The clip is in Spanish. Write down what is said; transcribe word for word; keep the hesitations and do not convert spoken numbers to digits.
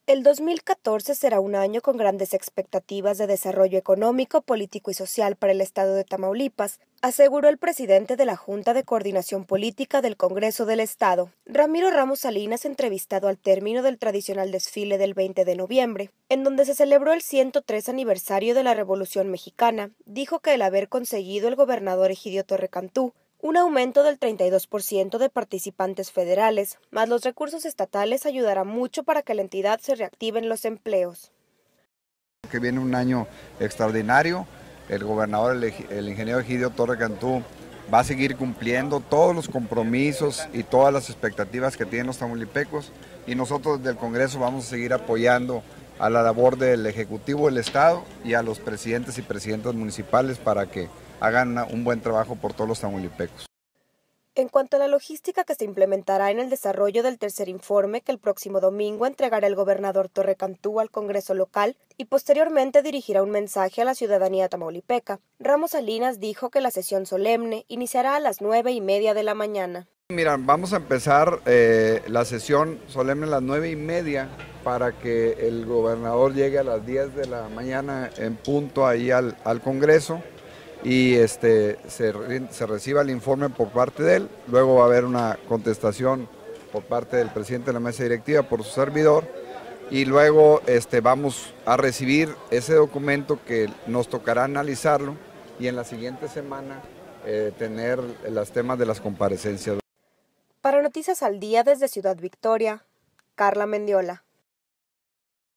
El dos mil catorce será un año con grandes expectativas de desarrollo económico, político y social para el estado de Tamaulipas, aseguró el presidente de la Junta de Coordinación Política del Congreso del Estado, Ramiro Ramos Salinas, entrevistado al término del tradicional desfile del veinte de noviembre, en donde se celebró el ciento tres aniversario de la Revolución Mexicana. Dijo que el haber conseguido el gobernador Egidio Torre Cantú un aumento del treinta y dos por ciento de participantes federales, más los recursos estatales, ayudará mucho para que la entidad se reactiven los empleos. Que viene un año extraordinario, el gobernador, el, el ingeniero Egidio Torre Cantú, va a seguir cumpliendo todos los compromisos y todas las expectativas que tienen los tamaulipecos, y nosotros desde el Congreso vamos a seguir apoyando a la labor del Ejecutivo del Estado y a los presidentes y presidentas municipales para que hagan una, un buen trabajo por todos los tamaulipecos. En cuanto a la logística que se implementará en el desarrollo del tercer informe que el próximo domingo entregará el gobernador Torre Cantú al Congreso local y posteriormente dirigirá un mensaje a la ciudadanía tamaulipeca, Ramos Salinas dijo que la sesión solemne iniciará a las nueve y media de la mañana. Mira, vamos a empezar eh, la sesión solemne a las nueve y media para que el gobernador llegue a las diez de la mañana en punto ahí al, al Congreso y este, se, se reciba el informe por parte de él. Luego va a haber una contestación por parte del presidente de la mesa directiva por su servidor, y luego este, vamos a recibir ese documento que nos tocará analizarlo y en la siguiente semana eh, tener los temas de las comparecencias. Para Noticias al Día desde Ciudad Victoria, Carla Mendiola.